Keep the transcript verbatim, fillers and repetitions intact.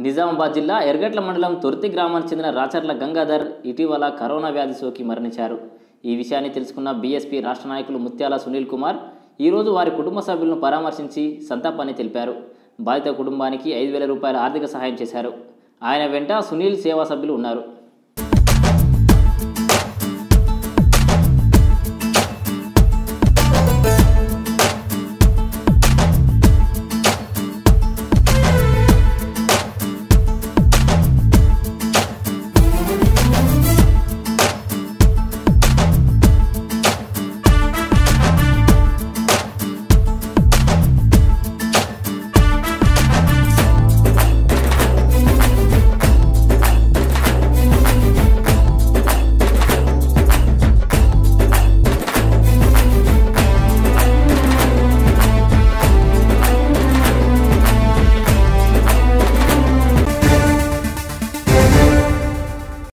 నిజామాబాద్ జిల్లా ఎర్గట్ల మండలం తొర్తి గ్రామానికి చెందిన రాచర్ల గంగాధర్ ఇటీవల కరోనా వ్యాధి సోకి మరణించారు. ఈ విషయాన్ని తెలుసుకున్న బీఎస్పీ రాష్ట్ర నాయకులు ముత్యాల సునీల్ కుమార్ ఈరోజు వారి కుటుంబ సభ్యులను పరామర్శించి సంతాపాన్ని తెలిపారు. బాధిత కుటుంబానికి ఐదు వేల రూపాయల ఆర్థిక సహాయం చేశారు. ఆయన వెంట సునీల్ సేవా సభ్యులు ఉన్నారు.